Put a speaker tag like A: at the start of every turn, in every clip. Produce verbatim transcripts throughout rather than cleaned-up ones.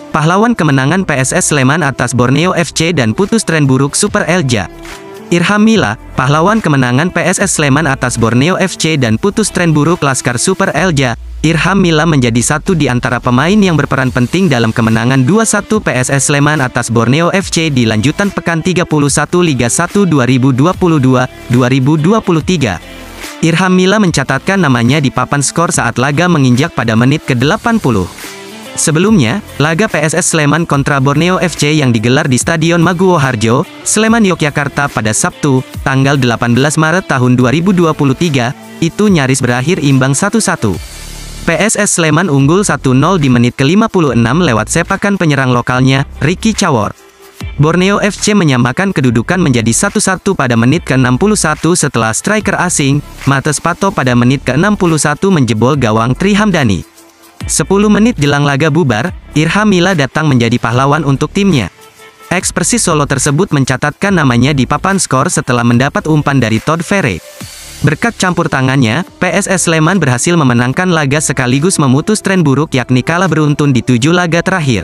A: Pahlawan kemenangan P S S Sleman atas Borneo F C dan putus tren buruk Super Elja. Irham Mila, pahlawan kemenangan P S S Sleman atas Borneo F C dan putus tren buruk Laskar Super Elja. Irham Mila menjadi satu di antara pemain yang berperan penting dalam kemenangan dua satu P S S Sleman atas Borneo F C di lanjutan pekan tiga puluh satu Liga satu dua ribu dua puluh dua dua ribu dua puluh tiga. Irham Mila mencatatkan namanya di papan skor saat laga menginjak pada menit ke delapan puluh. Sebelumnya, laga P S S Sleman kontra Borneo F C yang digelar di Stadion Maguwo Harjo, Sleman Yogyakarta pada Sabtu, tanggal delapan belas Maret tahun dua ribu dua puluh tiga, itu nyaris berakhir imbang satu satu. P S S Sleman unggul satu nol di menit ke lima puluh enam lewat sepakan penyerang lokalnya, Ricky Cawor. Borneo F C menyamakan kedudukan menjadi satu satu pada menit ke enam puluh satu setelah striker asing, Mates Pato pada menit ke enam puluh satu menjebol gawang Tri Hamdani. sepuluh menit jelang laga bubar, Irham Mila datang menjadi pahlawan untuk timnya. Eks Persis Solo tersebut mencatatkan namanya di papan skor setelah mendapat umpan dari Todd Ferre. Berkat campur tangannya, P S S Sleman berhasil memenangkan laga sekaligus memutus tren buruk yakni kalah beruntun di tujuh laga terakhir.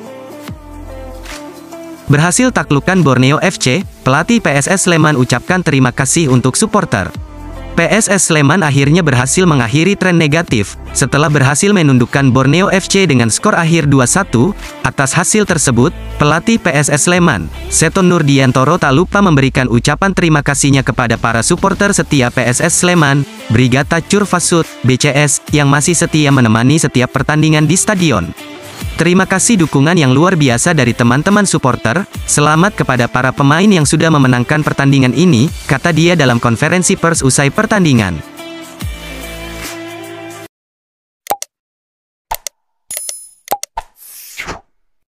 A: Berhasil taklukkan Borneo F C, pelatih P S S Sleman ucapkan terima kasih untuk supporter. P S S Sleman akhirnya berhasil mengakhiri tren negatif, setelah berhasil menundukkan Borneo F C dengan skor akhir dua satu. Atas hasil tersebut, pelatih P S S Sleman, Seton Nurdiantoro tak lupa memberikan ucapan terima kasihnya kepada para supporter setia P S S Sleman, Brigata Curvasut, B C S, yang masih setia menemani setiap pertandingan di stadion. Terima kasih dukungan yang luar biasa dari teman-teman supporter, selamat kepada para pemain yang sudah memenangkan pertandingan ini, kata dia dalam konferensi pers usai pertandingan.